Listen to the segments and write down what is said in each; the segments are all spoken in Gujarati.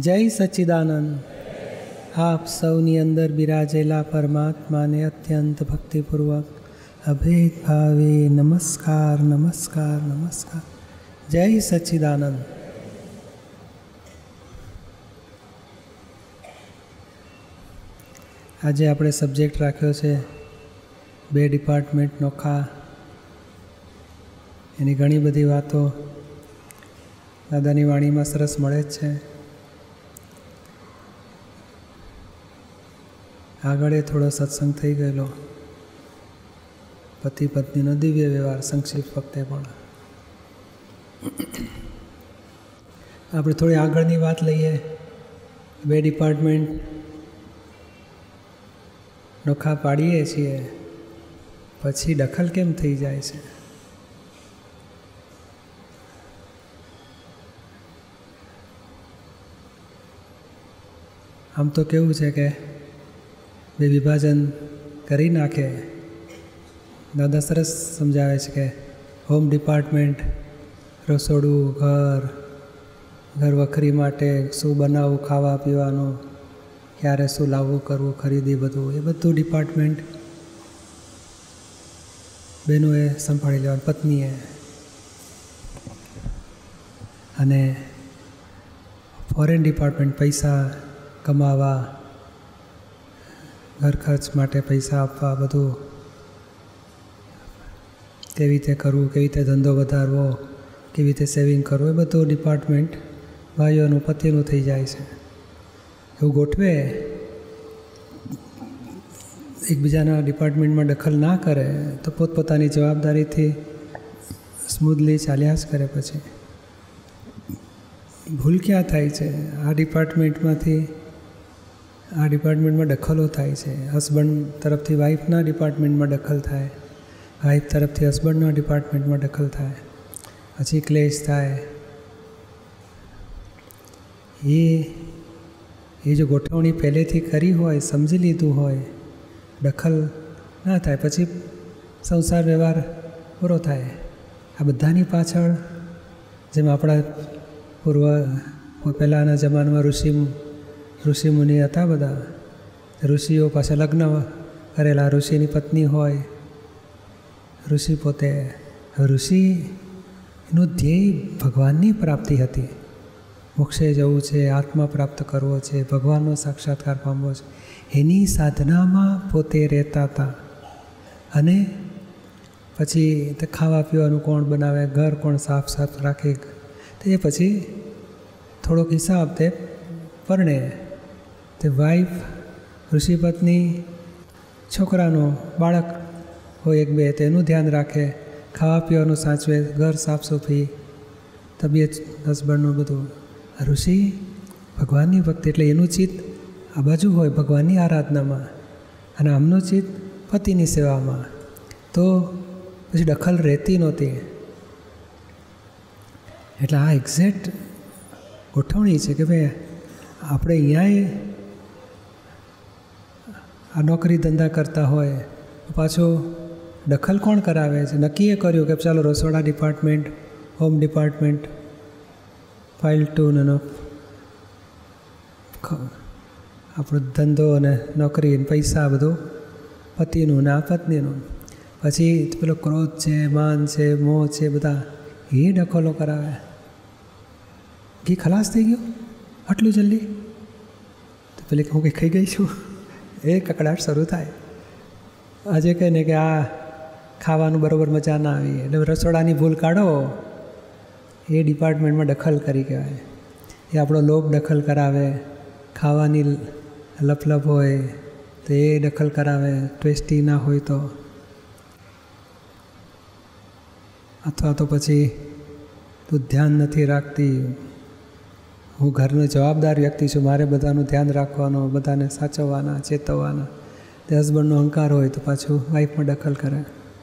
જય સચ્ચિદાનંદ. આપ સૌની અંદર બિરાજેલા પરમાત્માને અત્યંત ભક્તિપૂર્વક અભેદ ભાવે નમસ્કાર નમસ્કાર નમસ્કાર. જય સચ્ચિદાનંદ. આજે આપણે સબ્જેક્ટ રાખ્યો છે બે ડિપાર્ટમેન્ટ નોખા. એની ઘણી બધી વાતો દાદાની વાણીમાં સરસ મળે જ છે. આગળ થોડો સત્સંગ થઈ ગયેલો, પતિ પત્નીનો દિવ્ય વ્યવહાર સંક્ષિપ્ત વખતે પણ. આપણે થોડી આગળની વાત લઈએ. બે ડિપાર્ટમેન્ટ નોખા પાડીએ છીએ, પછી દખલ કેમ થઈ જાય છે? આમ તો કેવું છે કે બે વિભાજન કરી નાખે. દાદા સરસ સમજાવે છે કે હોમ ડિપાર્ટમેન્ટ, રસોડું, ઘર વખરી માટે શું બનાવવું, ખાવા પીવાનું, ક્યારે શું લાવવું કરવું, ખરીદી, બધું એ બધું ડિપાર્ટમેન્ટ બહેનોએ સંભાળી લેવાનું, પત્નીએ. અને ફોરેન ડિપાર્ટમેન્ટ પૈસા કમાવા, ઘર ખર્ચ માટે પૈસા આપવા, બધું કેવી રીતે કરવું, કેવી રીતે ધંધો વધારવો, કેવી રીતે સેવિંગ કરવું, એ બધું ડિપાર્ટમેન્ટ ભાઈઓનું પતિનું થઈ જાય છે. એવું ગોઠવે, એકબીજાના ડિપાર્ટમેન્ટમાં દખલ ના કરે તો પોતપોતાની જવાબદારીથી સ્મૂધલી ચાલ્યા જ કરે. પછી ભૂલ ક્યાં થાય છે? આ ડિપાર્ટમેન્ટમાં દખલો થાય છે. હસબન્ડ તરફથી વાઈફના ડિપાર્ટમેન્ટમાં દખલ થાય, વાઈફ તરફથી હસબન્ડના ડિપાર્ટમેન્ટમાં દખલ થાય, પછી ક્લેશ થાય. એ જો ગોઠવણી પહેલેથી કરી હોય, સમજી લીધું હોય, દખલ ના થાય, પછી સંસાર વ્યવહાર પૂરો થાય. આ બધાની પાછળ જેમ આપણા પહેલાંના જમાનામાં ઋષિમુનિ હતા બધા. ઋષિઓ પાછા લગ્ન કરેલા, ઋષિની પત્ની હોય, ઋષિ પોતે. ઋષિનું ધ્યેય ભગવાનની પ્રાપ્તિ હતી. મોક્ષે જવું છે, આત્મા પ્રાપ્ત કરવો છે, ભગવાનનો સાક્ષાત્કાર પામવો છે. એની સાધનામાં પોતે રહેતા હતા. અને પછી તે ખાવા પીવાનું કોણ બનાવે, ઘર કોણ સાફ રાખે, તે પછી થોડોક હિસાબ તે પરણે. તે વાઈફ, ઋષિપત્ની, છોકરાનો બાળક હોય એક બે, તેનું ધ્યાન રાખે, ખાવા પીવાનું સાચવે, ઘર સાફ સફાઈ, તબિયત હસબન્ડનું બધું. ઋષિ ભગવાનની ભક્તિ, એટલે એનું ચિત્ત આ બાજુ હોય ભગવાનની આરાધનામાં, અને આમનું ચિત્ત પતિની સેવામાં. તો પછી દખલ રહેતી નહોતી. એટલે આ એક્ઝેક્ટ ગોઠવણી છે કે ભાઈ આપણે અહીંયાય આ નોકરી ધંધા કરતા હોય, પાછું દખલ કોણ કરાવે છે? નક્કીએ કર્યું કે ચાલો રસોડા ડિપાર્ટમેન્ટ, હોમ ડિપાર્ટમેન્ટ, ફાઇલ 2 ને આપણો ધંધો અને નોકરી ને પૈસા બધું પતિનું ને આ પત્નીનું. પછી પેલો ક્રોધ છે, માન છે, મોહ છે, બધા એ દખલો કરાવે. ઘી ખલાસ થઈ ગયો આટલું જલ્દી? તો પેલી હું કંઈ ખાઈ ગઈ છું, એ કકડાટ શરૂ થાય. આજે કહે ને કે આ ખાવાનું બરાબર મજા ના આવી, એટલે રસોડાની ભૂલ કાઢો, એ ડિપાર્ટમેન્ટમાં દખલ કરી કહેવાય. એ આપણો લોભ દખલ કરાવે. ખાવાની લપલપ હોય તો એ દખલ કરાવે, ટેસ્ટી ના હોય તો. અથવા તો પછી તું ધ્યાન નથી રાખતી, હું ઘરનો જવાબદાર વ્યક્તિ છું, મારે બધાનું ધ્યાન રાખવાનું, બધાને સાચવવાના, ચેતવવાના. તે હસબન્ડનો અહંકાર હોય તો પાછું વાઈફમાં દખલ કરે.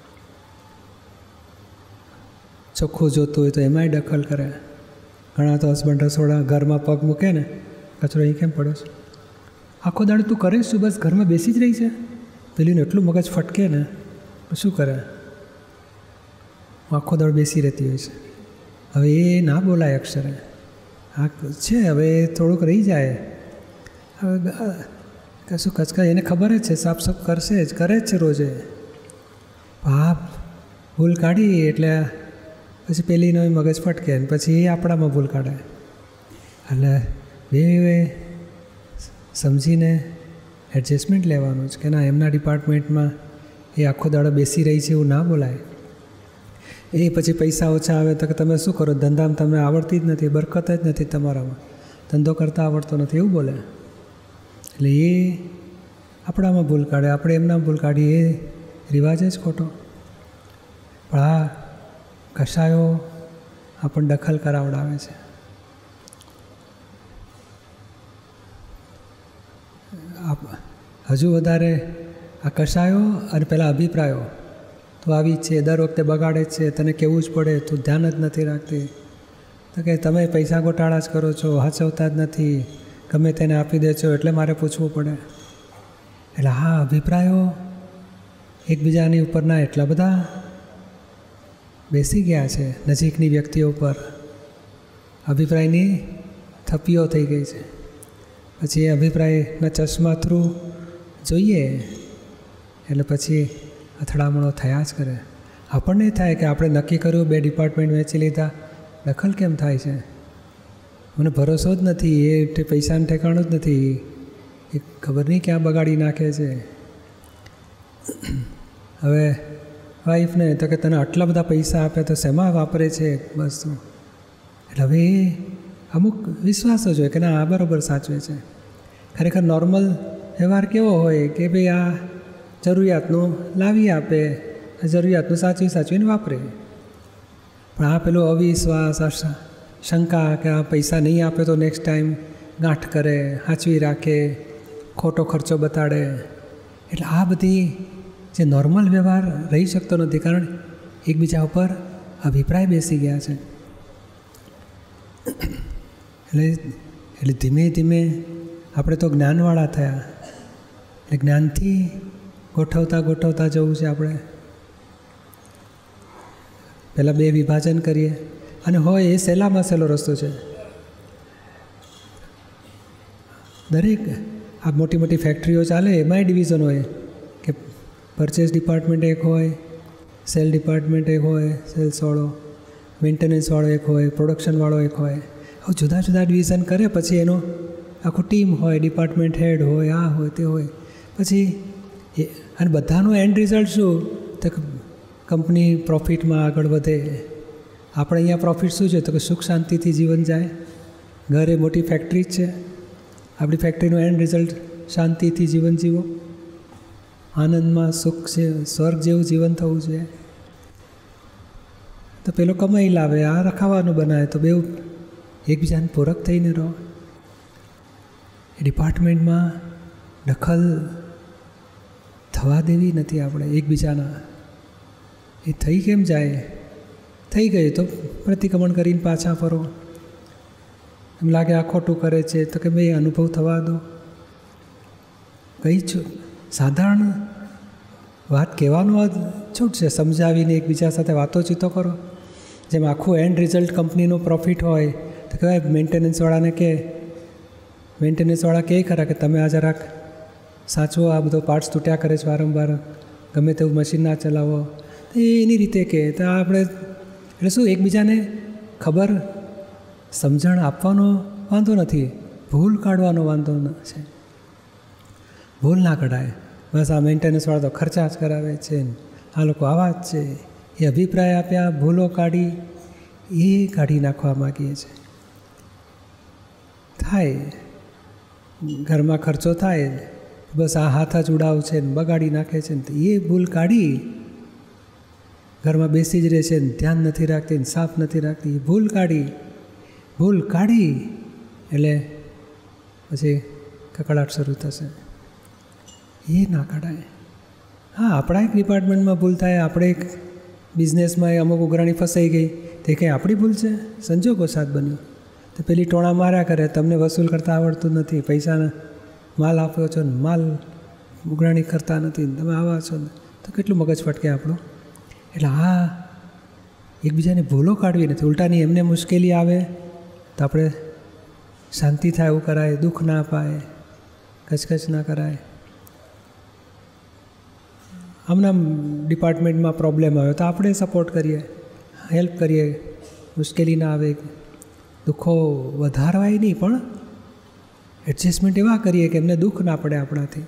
ચોખ્ખું જોતું હોય તો એમાંય દખલ કરે. ઘણા તો હસબન્ડ રસોડા ઘરમાં પગ મૂકે ને, કચરો અહીં કેમ પડ્યો છે, આખો દાડો તું કરે શું, બસ ઘરમાં બેસી જ રહી છે? પેલીને એટલું મગજ ફટકે ને, શું કરે? આખો દાડો બેસી રહેતી હોય છે. હવે એ ના બોલાય અક્ષરે. આ છે હવે થોડુંક રહી જાય, હવે કશું કચકા એને ખબર જ છે, સાફ સાફ કરશે જ, કરે જ છે રોજે. હા ભૂલ કાઢી એટલે પછી પેલી નવી મગજ ફટકે ને પછી એ આપણામાં ભૂલ કાઢે. એટલે બે સમજીને એડજસ્ટમેન્ટ લેવાનું છે કે ના એમના ડિપાર્ટમેન્ટમાં એ આખો દાડો બેસી રહી છે એવું ના બોલાય. એ પછી પૈસા ઓછા આવે તો કે તમે શું કરો, ધંધામાં તમને આવડતી જ નથી, બરકત જ નથી તમારામાં, ધંધો કરતા આવડતો નથી, એવું બોલે. એટલે એ આપણામાં ભૂલ કાઢે, આપણે એમના ભૂલ કાઢીએ, એ રિવાજ જ ખોટો. પણ આ કશાયો આપણને દખલ કરાવડાવે છે. હજુ વધારે આ કશાયો અને પેલા અભિપ્રાયો તો આવી જ છે, દર વખતે બગાડે જ છે, તને કહેવું જ પડે, તું ધ્યાન જ નથી રાખતી, તો કે તમે પૈસા ગોટાળા જ કરો છો, હાચવતા જ નથી, ગમે તેને આપી દે છો એટલે મારે પૂછવું પડે. એટલે હા અભિપ્રાયો એકબીજાની ઉપરના એટલા બધા બેસી ગયા છે, નજીકની વ્યક્તિઓ પર અભિપ્રાયની થપ્પીઓ થઈ ગઈ છે. પછી એ અભિપ્રાયના ચશ્મા થ્રુ જોઈએ એટલે પછી અથડામણો થયા જ કરે. આપણને થાય કે આપણે નક્કી કર્યું, બે ડિપાર્ટમેન્ટ વેચી લીધા, દખલ કેમ થાય છે, મને ભરોસો જ નથી, એ પૈસાનું ઠેકાણું જ નથી, એ ખબર નહીં ક્યાં બગાડી નાખે છે. હવે વાઈફને તો કે તને આટલા બધા પૈસા આપે તો શેમાં વાપરે છે વસ્તુ. એટલે હવે એ અમુક વિશ્વાસો જોઈએ કે ના આ બરાબર સાચવે છે. ખરેખર નોર્મલ વ્યવહાર કેવો હોય કે ભાઈ આ જરૂરિયાતનું લાવી આપે, જરૂરિયાતનું સાચવીને વાપરે. પણ આ પેલો અવિશ્વાસ, શંકા કે આ પૈસા નહીં આપે તો નેક્સ્ટ ટાઈમ ગાંઠ કરે, સાચવી રાખે, ખોટો ખર્ચો બતાડે. એટલે આ બધી જે નોર્મલ વ્યવહાર રહી શકતો નથી, કારણ એકબીજા ઉપર અભિપ્રાય બેસી ગયા છે. એટલે ધીમે ધીમે આપણે તો જ્ઞાનવાળા થયા, એટલે જ્ઞાનથી ગોઠવતા જવું છે. આપણે પહેલાં બે વિભાજન કરીએ, અને હોય એ સહેલામાં સહેલો રસ્તો છે. દરેક આ મોટી મોટી ફેક્ટરીઓ ચાલે એમાંય ડિવિઝન હોય કે પરચેસ ડિપાર્ટમેન્ટ એક હોય, સેલ ડિપાર્ટમેન્ટ એક હોય, સેલ્સવાળો, મેન્ટેનન્સવાળો એક હોય, પ્રોડક્શનવાળો એક હોય. હવે જુદા જુદા ડિવિઝન કરે પછી એનો આખું ટીમ હોય, ડિપાર્ટમેન્ટ હેડ હોય, આ હોય તે હોય. પછી અને બધાનું એન્ડ રિઝલ્ટ શું, તો કંપની પ્રોફિટમાં આગળ વધે. આપણે અહીંયા પ્રોફિટ શું છે, તો કે સુખ શાંતિથી જીવન જાય. ઘર એ મોટી ફેક્ટરી જ છે, આપણી ફેક્ટરીનું એન્ડ રિઝલ્ટ શાંતિથી જીવન જીવો, આનંદમાં સુખ છે, સ્વર્ગ જેવું જીવન થવું જોઈએ. તો પેલો કમાઈ લાવે, આ રખાવાનું બનાવે, તો બેઉ એકબીજાને પૂરક થઈને રહો. એ ડિપાર્ટમેન્ટમાં દખલ થવા દેવી નથી આપણે એકબીજાના. એ થઈ કેમ જાય, થઈ ગઈ તો પ્રતિક્રમણ કરીને પાછા ફરો. એમ લાગે આ ખોટું કરે છે તો કે ભાઈ અનુભવ થવા દો. કંઈ સાધારણ વાત કહેવાનું આ છૂટ છે, સમજાવીને એકબીજા સાથે વાતોચીતો કરો. જેમ આખું એન્ડ રિઝલ્ટ કંપનીનું પ્રોફિટ હોય તો કહેવાય મેન્ટેનન્સવાળાને કે, મેન્ટેનન્સવાળા કહે ખરા કે તમે આ જરાક સાચવો, આ બધો પાર્ટ્સ તૂટ્યા કરે છે વારંવાર, ગમે તેવું મશીન ના ચલાવો. તો એની રીતે કહે તો આપણે એટલે શું એકબીજાને ખબર સમજણ આપવાનો વાંધો નથી, ભૂલ કાઢવાનો વાંધો છે. ભૂલ ના કઢાય. બસ આ મેન્ટેનન્સવાળા તો ખર્ચા જ કરાવે છે, આ લોકો આવા જ છે, એ અભિપ્રાય આપ્યા, ભૂલો કાઢી, એ કાઢી નાખવા માગીએ છીએ. થાય ઘરમાં ખર્ચો થાય, બસ આ હાથ જ ઉડાવ છે ને બગાડી નાખે છે ને, એ ભૂલ કાઢી ઘરમાં બેસી જ રહે છે ને ધ્યાન નથી રાખતી ને સાફ નથી રાખતી, ભૂલ કાઢી એટલે પછી કકડાટ શરૂ થશે. એ ના કાઢાય. હા, આપણા એક ડિપાર્ટમેન્ટમાં ભૂલ થાય, આપણે એક બિઝનેસમાં અમુક ઉઘરાણી ફસાઈ ગઈ, તે કંઈ આપણી ભૂલ છે, સંજોગો સાથ બન્યો. તો પેલી ટોણા માર્યા કરે, તમને વસૂલ કરતાં આવડતું નથી, પૈસાના માલ આપ્યો છો ને માલ ઉઘરાણી કરતા નથી, તમે આવા છો ને, તો કેટલું મગજ ફટકે આપણું. એટલે આ એકબીજાની ભૂલો કાઢવી નથી, ઉલટાની એમને મુશ્કેલી આવે તો આપણે શાંતિ થાય એવું કરાય, દુઃખ ના અપાય, કચકચ ના કરાય. આમના ડિપાર્ટમેન્ટમાં પ્રોબ્લેમ આવ્યો તો આપણે સપોર્ટ કરીએ, હેલ્પ કરીએ, મુશ્કેલી ના આવે, દુઃખો વધારવાય નહીં પણ એડજસ્ટમેન્ટ એવા કરીએ કે એમને દુઃખ ના પડે આપણાથી.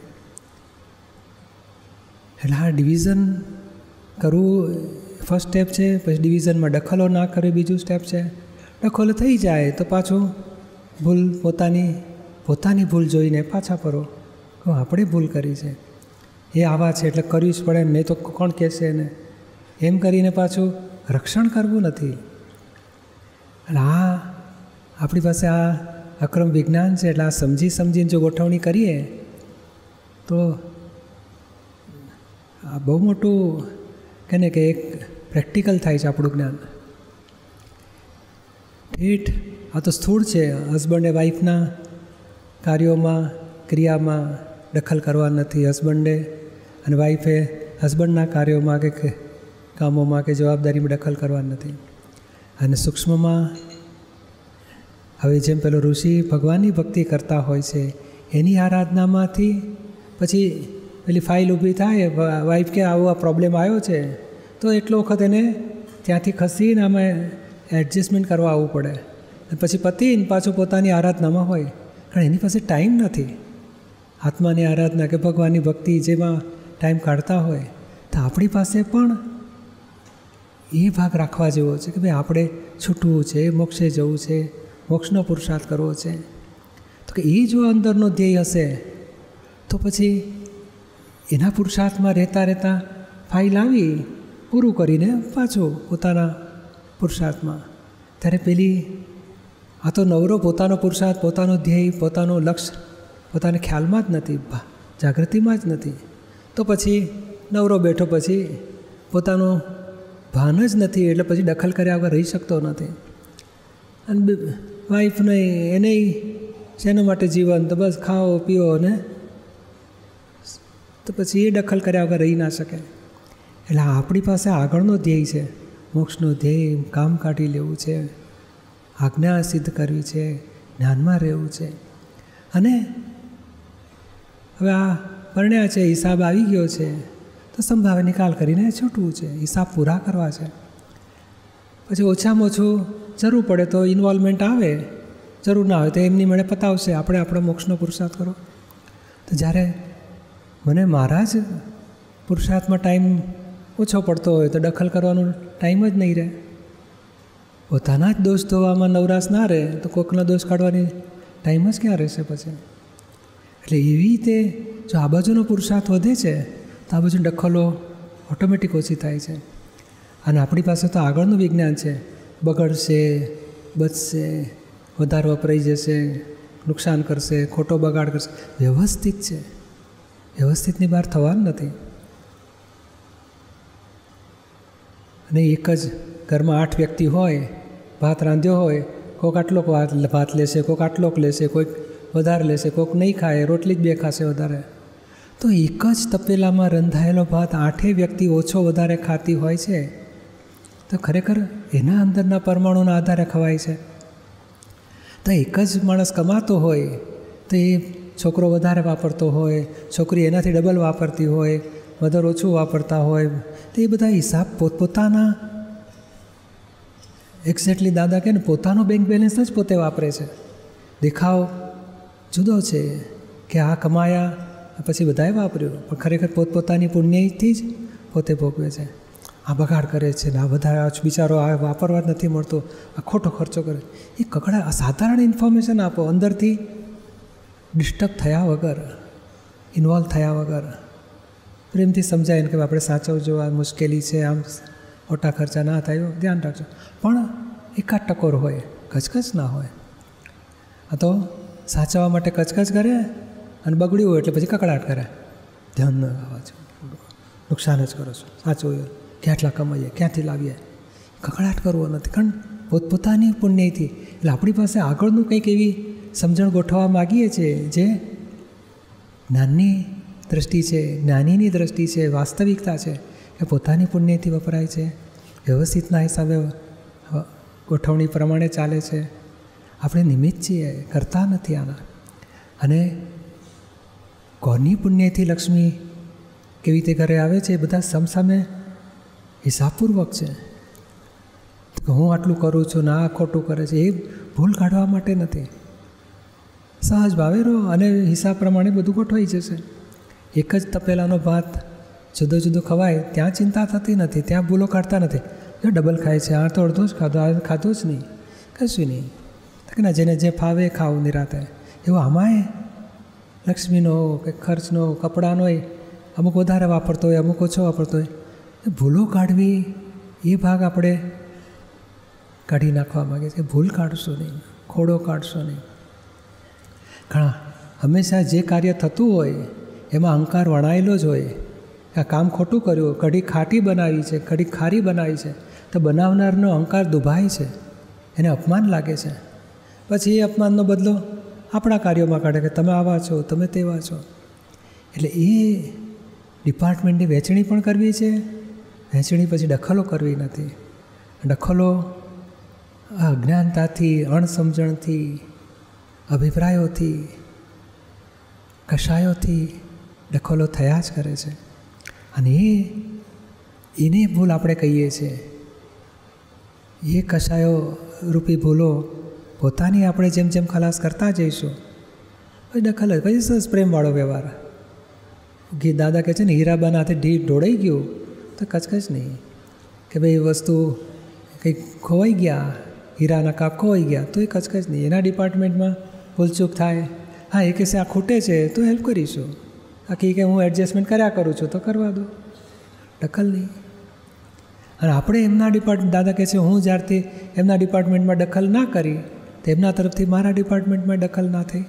એટલે આ ડિવિઝન કરવું ફર્સ્ટ સ્ટેપ છે. પછી ડિવિઝનમાં દખલો ના કરવી બીજું સ્ટેપ છે. દખલો થઈ જાય તો પાછું ભૂલ પોતાની ભૂલ જોઈને પાછા પરો, આપણે ભૂલ કરી છે, એ આવા છે એટલે કરવી જ પડે, નહીં તો કોણ કહેશે એને, એમ કરીને પાછું રક્ષણ કરવું નથી. એટલે આ આપણી પાસે આ અક્રમ વિજ્ઞાન છે. એટલે આ સમજીને જો ગોઠવણી કરીએ તો આ બહુ મોટું કે ને કે એક પ્રેક્ટિકલ થાય છે આપણું જ્ઞાન. ઠીઠ આ તો સ્થૂળ છે. હસબન્ડે વાઈફના કાર્યોમાં ક્રિયામાં દખલ કરવા નથી, હસબન્ડે અને વાઈફે હસબન્ડના કાર્યોમાં કે કામોમાં કે જવાબદારીમાં દખલ કરવા નથી. અને સૂક્ષ્મમાં હવે જેમ પેલો ઋષિ ભગવાનની ભક્તિ કરતા હોય છે, એની આરાધનામાંથી પછી પેલી ફાઇલ ઊભી થાય, વાઈફ કે આવો આ પ્રોબ્લેમ આવ્યો છે, તો એટલો વખત એને ત્યાંથી ખસીને અમે એડજસ્ટમેન્ટ કરવા આવવું પડે. પછી પતિને પાછું પોતાની આરાધનામાં હોય, કારણ એની પાસે ટાઈમ નથી. આત્માની આરાધના કે ભગવાનની ભક્તિ જેમાં ટાઈમ કાઢતા હોય, તો આપણી પાસે પણ એ ભાગ રાખવા જેવો છે કે ભાઈ આપણે છૂટવું છે, મોક્ષે જવું છે, મોક્ષનો પુરુષાર્થ કરવો છે. તો કે એ જો અંદરનો ધ્યેય હશે તો પછી એના પુરુષાર્થમાં રહેતા ફાઇલ આવી પૂરું કરીને પાછું પોતાના પુરુષાર્થમાં. ત્યારે પેલી આ તો નવરો પોતાનો પુરુષાર્થ, પોતાનો ધ્યેય, પોતાનું લક્ષ્ય પોતાને ખ્યાલમાં જ નથી, જાગૃતિમાં જ નથી. તો પછી નવરો બેઠો પછી પોતાનું ભાન જ નથી, એટલે પછી દખલ કર્યા વગર રહી શકતો નથી. અને વાઈફ નહીં, એને શેના માટે જીવન, તો બસ ખાઓ પીઓ ને, તો પછી એ દખલ કર્યા વગર રહી ના શકે. એટલે આપણી પાસે આગળનો ધ્યેય છે, મોક્ષનો ધ્યેય, કામ કાઢી લેવું છે, આજ્ઞા સિદ્ધ કરવી છે, જ્ઞાનમાં રહેવું છે. અને હવે આ પરણ્યા છે, હિસાબ આવી ગયો છે, તો સંભાવે નિકાલ કરીને છૂટવું છે, હિસાબ પૂરા કરવા છે. પછી ઓછામાં ઓછું જરૂર પડે તો ઇન્વોલ્વમેન્ટ આવે, જરૂર ના હોય તો એમની મને પતાવશે, આપણે આપણો મોક્ષનો પુરુષાર્થ કરો. તો જ્યારે મને મારા જ પુરુષાર્થમાં ટાઈમ ઓછો પડતો હોય તો દખલ કરવાનો ટાઈમ જ નહીં રહે. પોતાના જ દોષ ધોવામાં નવરાશ ના રહે તો કોઈકના દોષ કાઢવાની ટાઈમ જ ક્યાં રહેશે પછી. એટલે એવી રીતે જો આ બાજુનો પુરુષાર્થ વધે છે તો આ બાજુ દખલો ઓટોમેટિક ઓછી થાય છે. અને આપણી પાસે તો આગળનું વિજ્ઞાન છે, બગડશે, બચશે, વધારે વપરાઈ જશે, નુકસાન કરશે, ખોટો બગાડ કરશે. વ્યવસ્થિત છે, વ્યવસ્થિતની બહાર થવાનું નથી. અને એક જ ઘરમાં 8 વ્યક્તિ હોય, ભાત રાંધ્યો હોય, કોઈક આટલોક ભાત લેશે, કોઈક આટલોક લેશે, કોઈક વધારે લેશે, કોઈક નહીં ખાય, રોટલી જ 2 ખાશે વધારે. તો એક જ તપેલામાં રંધાયેલો ભાત 8 વ્યક્તિ ઓછો વધારે ખાતી હોય છે, તો ખરેખર એના અંદરના પરમાણુના આધારે ખવાય છે. તો એક જ માણસ કમાતો હોય તો એ છોકરો વધારે વાપરતો હોય, છોકરી એનાથી ડબલ વાપરતી હોય, મધર ઓછું વાપરતા હોય, તો એ બધા હિસાબ પોતપોતાના એક્ઝેક્ટલી દાદા કહે ને પોતાનો બેંક બેલેન્સ જ પોતે વાપરે છે. દેખાવ જુદો છે કે આ કમાયા પછી બધાએ વાપર્યું, પણ ખરેખર પોતપોતાની પુણ્યથી જ પોતે ભોગવે છે. આ બગાડ કરે છે ને આ બધા બિચારો આ વાપરવા જ નથી મળતો, આ ખોટો ખર્ચો કરે. એ કકડા સાધારણ ઇન્ફોર્મેશન આપો, અંદરથી ડિસ્ટર્બ થયા વગર, ઇન્વોલ્વ થયા વગર, પ્રેમથી સમજાય ને કે આપણે સાચવજો, આ મુશ્કેલી છે, આમ મોટા ખર્ચા ના થાય, ધ્યાન રાખજો. પણ એકાદ ટકોર હોય, કચકચ ના હોય. આ તો સાચવવા માટે કચકચ કરે અને બગડ્યું હોય એટલે પછી કકડાટ કરે, ધ્યાન ન આવવા છો, નુકસાન જ કરો છો, સાચવું કેટલા કમાઈએ, ક્યાંથી લાવીએ, કકડાટ કરવો નથી. કારણ પોતપોતાની પુણ્યથી. એટલે આપણી પાસે આગળનું કંઈક એવી સમજણ ગોઠવવા માગીએ છીએ જે જ્ઞાનની દ્રષ્ટિ છે, જ્ઞાનીની દ્રષ્ટિ છે, વાસ્તવિકતા છે, કે પોતાની પુણ્યથી વપરાય છે, વ્યવસ્થિતના હિસાબે ગોઠવણી પ્રમાણે ચાલે છે. આપણે નિમિત્ત છીએ, કરતા નથી આના. અને કોની પુણ્યથી લક્ષ્મી કેવી રીતે ઘરે આવે છે એ બધા સમસામે હિસાબપૂર્વક છે. હું આટલું કરું છું ને આ ખોટું કરે છે, એ ભૂલ કાઢવા માટે નથી. સહજ ભાવે રહો અને હિસાબ પ્રમાણે બધું ગોઠવાઈ જશે. એક જ તપેલાનો ભાત જુદો જુદો ખવાય ત્યાં ચિંતા થતી નથી, ત્યાં ભૂલો કાઢતા નથી. જો ડબલ ખાય છે, આ તો અડધો જ ખાધો, આ ખાધો જ નહીં, કશું નહીં. કે ના, જેને જે ફાવે ખાવું નિરાતે. એવું આમાંય લક્ષ્મીનો કે ખર્ચનો, કપડાનો અમુક વધારે વાપરતો હોય, અમુક ઓછો વાપરતો હોય. ભૂલો કાઢવી એ ભાગ આપણે કાઢી નાખવા માગે છે. ભૂલ કાઢશો નહીં, ખોડો કાઢશો નહીં. ઘણા હંમેશા જે કાર્ય થતું હોય એમાં અહંકાર વણાયેલો જ હોય. આ કામ ખોટું કર્યું, કઢી ખાટી બનાવી છે, કઢી ખારી બનાવી છે, તો બનાવનારનો અહંકાર દુભાય છે, એને અપમાન લાગે છે. પછી એ અપમાનનો બદલો આપણા કાર્યોમાં કાઢે કે તમે આવા છો, તમે તેવા છો. એટલે એ ડિપાર્ટમેન્ટની વહેંચણી પણ કરવી છે. વહેંચણી પછી દખલો કરવી નથી. દખલો અજ્ઞાનતાથી, અણસમજણથી, અભિપ્રાયોથી, કશાયોથી દખલો થયા જ કરે છે. અને એને ભૂલ આપણે કહીએ છીએ. એ કશાયો રૂપી ભૂલો પોતાની આપણે જેમ જેમ ખલાસ કરતા જઈશું, પછી દખલ જ, પછી સરસ પ્રેમવાળો વ્યવહાર. દાદા કહે છે ને, હીરાબાના હાથે ઢોળાઈ ગયું તો કચકચ નહીં કે ભાઈ વસ્તુ કંઈક ખોવાઈ ગયા, હીરાના કાપ ખોવાઈ ગયા તો એ કચકચ નહીં. એના ડિપાર્ટમેન્ટમાં ભૂલચૂક થાય, હા એ કહેશે આ ખૂટે છે તો હેલ્પ કરીશું, બાકી કે હું એડજસ્ટમેન્ટ કર્યા કરું છું તો કરવા દો, દખલ નહીં. અને આપણે એમના દાદા કહે છે હું જ્યારથી એમના ડિપાર્ટમેન્ટમાં દખલ ના કરી તો એમના તરફથી મારા ડિપાર્ટમેન્ટમાં દખલ ના થઈ.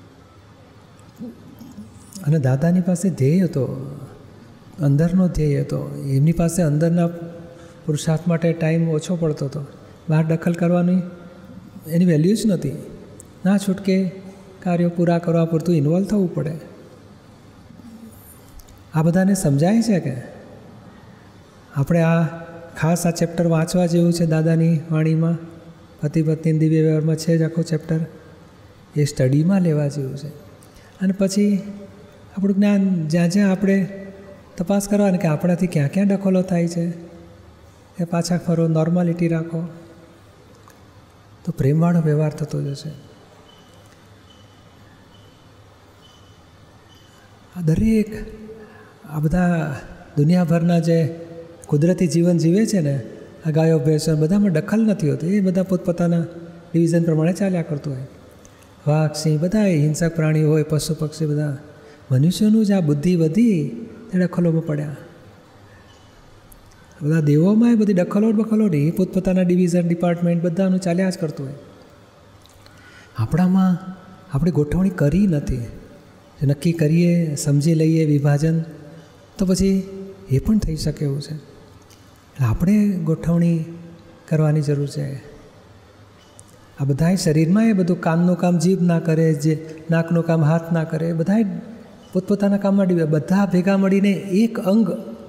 અને દાદાની પાસે ધ્યેય હતો, અંદરનો ધ્યેય હતો. એમની પાસે અંદરના પુરુષાર્થ માટે ટાઈમ ઓછો પડતો હતો. બહાર દખલ કરવાની એની વેલ્યુ જ નહોતી. ના છૂટકે કાર્યો પૂરા કરવા પૂરતું ઇન્વોલ્વ થવું પડે. આ બધાને સમજાય છે કે આપણે આ ખાસ આ ચેપ્ટર વાંચવા જેવું છે દાદાની વાણીમાં. પતિ પત્ની દિવ્ય વ્યવહારમાં છે જ આખો ચેપ્ટર. એ સ્ટડીમાં લેવા જેવું છે. અને પછી આપણું જ્ઞાન જ્યાં જ્યાં આપણે તપાસ કરવાની કે આપણાથી ક્યાં ક્યાં દખલો થાય છે એ પાછા ફરો, નોર્માલિટી રાખો તો પ્રેમવાળો વ્યવહાર થતો જશે. દરેક આ બધા દુનિયાભરના જે કુદરતી જીવન જીવે છે ને, આ ગાયો ભેંસો બધામાં દખલ નથી હોતી. એ બધા પોતપોતાના ડિવિઝન પ્રમાણે ચાલ્યા કરતું હોય. વાઘ, સિંહ બધા હિંસક પ્રાણીઓ હોય, પશુ પક્ષી બધા. મનુષ્યનું જ આ બુદ્ધિ વધી તે દખલોમાં પડ્યા. બધા દેવોમાં એ બધી દખલો નહીં, એ પોતપોતાના ડિવિઝન ડિપાર્ટમેન્ટ બધાનું ચાલ્યા જ કરતું હોય. આપણામાં આપણે ગોઠવણી કરી નથી. જો નક્કી કરીએ, સમજી લઈએ વિભાજન, તો પછી એ પણ થઈ શકે એવું છે. એટલે આપણે ગોઠવણી કરવાની જરૂર છે. આ બધા શરીરમાં એ બધું કાનનું કામ જીભ ના કરે, જે નાકનું કામ હાથ ના કરે, બધા પોતપોતાના કામમાં બધા ભેગા મળીને એક અંગ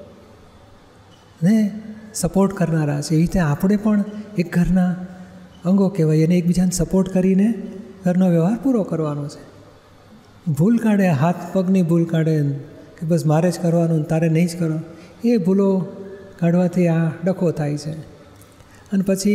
ને સપોર્ટ કરનારા છે. એવી રીતે આપણે પણ એક ઘરના અંગો કહેવાય અને એકબીજાને સપોર્ટ કરીને ઘરનો વ્યવહાર પૂરો કરવાનો છે. ભૂલ કાઢે, હાથ પગની ભૂલ કાઢે કે બસ મારે જ કરવાનું, તારે નહીં જ કરવાનું, એ ભૂલો કાઢવાથી આ ડખો થાય છે. અને પછી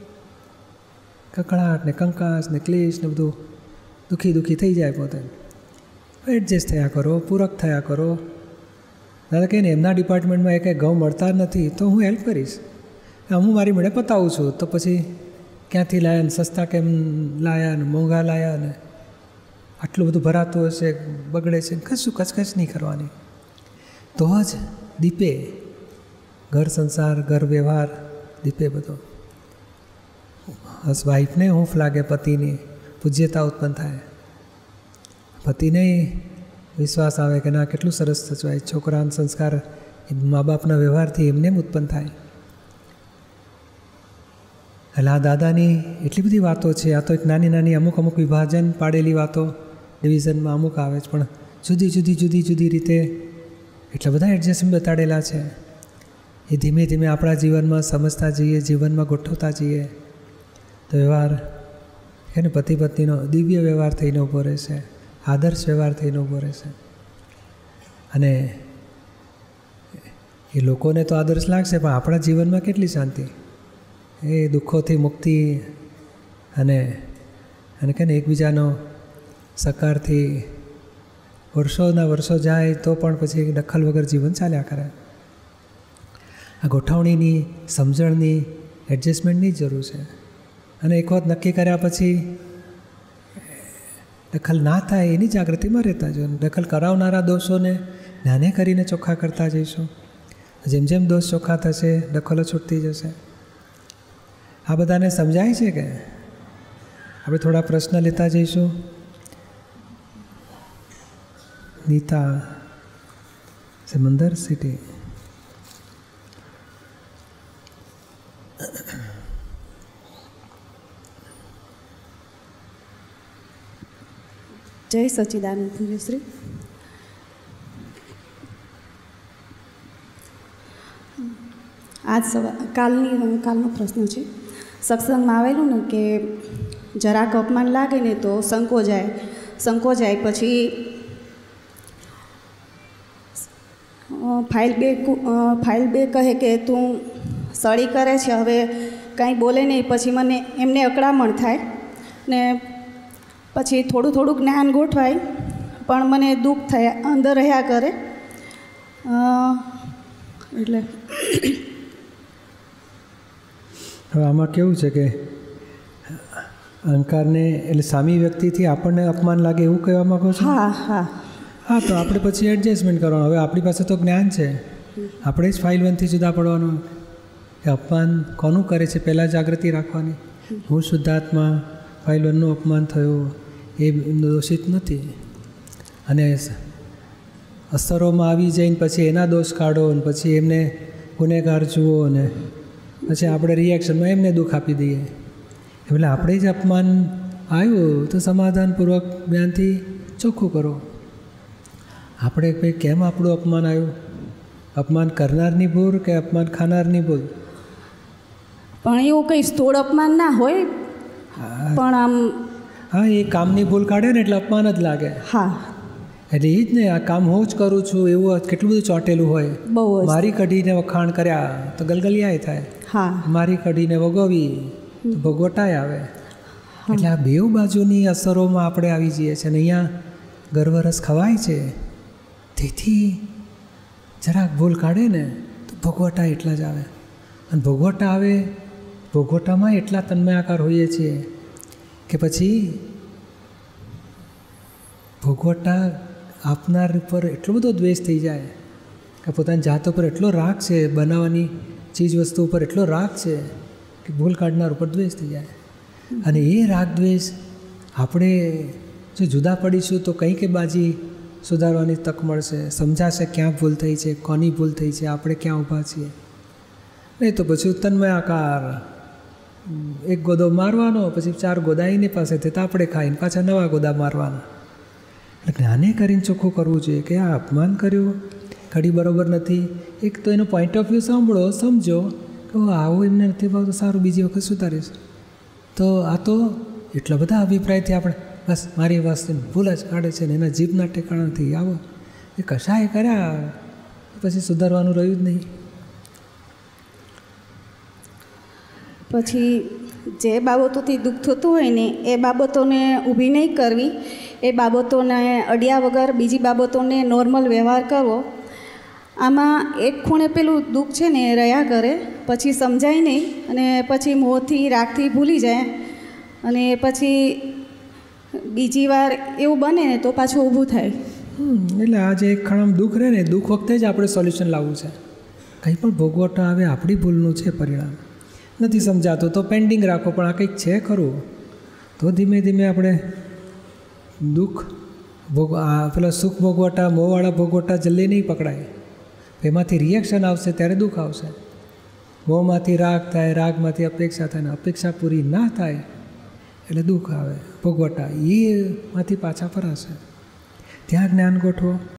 કકળાટ ને કંકાસ ને ક્લેશ ને બધું દુઃખી થઈ જાય પોતે. એડજસ્ટ થયા કરો, પૂરક થયા કરો. દાદા કહે ને એમના ડિપાર્ટમેન્ટમાં એ કંઈ ઘઉં મળતા નથી તો હું હેલ્પ કરીશ, હું મારી મળે પતાવું છું. તો પછી ક્યાંથી લાયા ને સસ્તા કેમ લાયા ને મોંઘા લાયા ને આટલું બધું ભરાતું હશે, બગડે છે, કશું કચકચ નહીં કરવાની. તો જ દીપે ઘર સંસાર, ઘર વ્યવહાર દીપે બધો. બસ વાઈફને હૂંફ લાગે, પતિની પૂજ્યતા ઉત્પન્ન થાય, પતિને વિશ્વાસ આવે કે ના કેટલું સરસ સચવાય. છોકરાના સંસ્કાર મા બાપના વ્યવહારથી એમને ઉત્પન્ન થાય. એટલે આ દાદાની એટલી બધી વાતો છે. આ તો એક નાની અમુક વિભાજન પાડેલી વાતો ડિવિઝનમાં અમુક આવે છે, પણ જુદી રીતે એટલા બધા એડજસ્ટમેન્ટ બતાડેલા છે. એ ધીમે ધીમે આપણા જીવનમાં સમજતા જઈએ, જીવનમાં ગોઠવતા જઈએ તો વ્યવહાર કે ને પતિ પત્નીનો દિવ્ય વ્યવહાર થઈને ઊભો રહેશે, આદર્શ વ્યવહાર થઈને ઊભો રહેશે. અને એ લોકોને તો આદર્શ લાગશે, પણ આપણા જીવનમાં કેટલી શાંતિ, એ દુઃખોથી મુક્તિ અને કે ને એકબીજાનો સહકારથી વર્ષોના વર્ષો જાય તો પણ પછી દખલ વગર જીવન ચાલ્યા કરે. આ ગોઠવણીની, સમજણની, એડજસ્ટમેન્ટની જ જરૂર છે. અને એક વખત નક્કી કર્યા પછી દખલ ના થાય એની જાગૃતિમાં રહેતા જોઈએ. દખલ કરાવનારા દોષોને ધ્યાને કરીને ચોખ્ખા કરતા જઈશું. જેમ જેમ દોષ ચોખ્ખા થશે દખલો છૂટતી જશે. આ બધાને સમજાય છે કે આપણે થોડા પ્રશ્ન લેતા જઈશું. નીતા, સમંદર સિટી. જય સચ્ચિદાનંદ પૂજ્યશ્રી. કાલનો પ્રશ્ન છે. સત્સંગમાં આવેલું ને કે જરાક અપમાન લાગે ને તો સંકોચાય પછી ફાઇલ બે કહે કે તું સળી કરે છે, હવે કાંઈ બોલે નહીં. પછી મને એમને અકળામણ થાય ને પછી થોડું જ્ઞાન ગોઠવાય પણ મને દુઃખ થાય, અંદર રહ્યા કરે. એટલે હવે આમાં કેવું છે કે અહંકારને એટલે સામી વ્યક્તિથી આપણને અપમાન લાગે એવું કહેવા માગો છો? હા, તો આપણે પછી એડજસ્ટમેન્ટ કરવાનું. હવે આપણી પાસે તો જ્ઞાન છે, આપણે જ ફાઇલ 1થી જુદા પડવાનું. કે અપમાન કોનું કરે છે પહેલાં જાગૃતિ રાખવાની. હું શુદ્ધાત્મા, ફાઇલ 1નું અપમાન થયું એ દોષિત નથી. અને અસરોમાં આવી જઈને પછી એના દોષ કાઢો અને પછી એમને ગુનેગાર જુઓ ને પછી આપણે રિએક્શનમાં એમને દુઃખ આપી દઈએ. એટલે આપણે જ અપમાન આવ્યું તો સમાધાનપૂર્વક જ્ઞાનથી ચોખ્ખું કરો. આપણે ભાઈ કેમ આપણું અપમાન આવ્યું? અપમાન કરનારની ભૂલ કે અપમાન ખાનારની ભૂલ? પણ એવું કંઈ સ્થૂળ અપમાન ના હોય, પણ આમ હા, એ કામની ભૂલ કાઢે ને એટલે અપમાન જ લાગે. હા, એટલે એ જ ને, આ કામ હું જ કરું છું એવું કેટલું બધું ચોંટેલું હોય. બહુ મારી કઢીને વખાણ કર્યા તો ગલગલિયાય થાય. હા, મારી કઢીને વગોવી તો ભગવટાય આવે. એટલે આ બેઉ બાજુની અસરોમાં આપણે આવી જઈએ છીએ. અને અહીંયા ગર્વરસ ખવાય છે, તેથી જરાક ભૂલ કાઢે ને તો ભોગવટા એટલા જ આવે. અને ભોગવટા આવે, ભોગવટામાં એટલા તન્મયાકાર હોઈએ છીએ કે પછી ભોગવટા આપનાર ઉપર એટલો બધો દ્વેષ થઈ જાય કે પોતાની જાત ઉપર એટલો રાગ છે, બનાવવાની ચીજ વસ્તુ ઉપર એટલો રાગ છે કે ભૂલ કાઢનાર ઉપર દ્વેષ થઈ જાય. અને એ રાગ દ્વેષ આપણે જો જુદા પડીશું તો કંઈ કે બાજી સુધારવાની તક મળશે. સમજાશે ક્યાં ભૂલ થઈ છે, કોની ભૂલ થઈ છે, આપણે ક્યાં ઊભા છીએ. નહીં તો પછી તન્મયાકાર એક ગોદો મારવાનો, પછી 4 ગોદા એની પાસેથી તાપડે ખાઈને પાછા નવા ગોદા મારવાના. એટલે જ્ઞાને કરીને ચોખ્ખું કરવું જોઈએ કે આ અપમાન કર્યું, ઘડી બરાબર નથી. એક તો એનો પોઈન્ટ ઓફ વ્યૂ સાંભળો, સમજો કે આવું એમને નથી ભાવતું, સારું બીજી વખત સુધારીશ. તો આ તો એટલા બધા અભિપ્રાયથી આપણે બસ મારી વસ્તુ ભૂલ જ કાઢે છે ને એના જીભના ઠેકાણાથી આવો એ કશાય કર્યા પછી સુધારવાનું રહ્યું જ નહીં. પછી જે બાબતોથી દુઃખ થતું હોય ને એ બાબતોને ઊભી નહીં કરવી, એ બાબતોને અડ્યા વગર બીજી બાબતોને નોર્મલ વ્યવહાર કરવો. આમાં એક ખૂણે પેલું દુઃખ છે ને એ રહ્યા કરે, પછી સમજાય નહીં અને પછી મોહથી રાગથી ભૂલી જાય. અને પછી બીજી વાર એવું બને ને તો પાછું ઊભું થાય. એટલે આ જે એક ખણામ દુઃખ રહે ને, દુઃખ વખતે જ આપણે સોલ્યુશન લાવવું છે. કંઈ પણ ભોગવટો આવે આપણી ભૂલનું છે પરિણામ. નથી સમજાતું તો પેન્ડિંગ રાખો, પણ આ કંઈક છે ખરું તો ધીમે ધીમે આપણે દુઃખ પેલા સુખ ભોગવટા, મોહવાળા ભોગવટા જલ્દી નહીં પકડાય. એમાંથી રિએક્શન આવશે ત્યારે દુઃખ આવશે. મોહમાંથી રાગ થાય, રાગમાંથી અપેક્ષા થાય, ને અપેક્ષા પૂરી ના થાય એટલે દુઃખ આવે. ભોગવટા એમાંથી પાછા ફરાશે. ત્યાં જ્ઞાન ગોઠવો.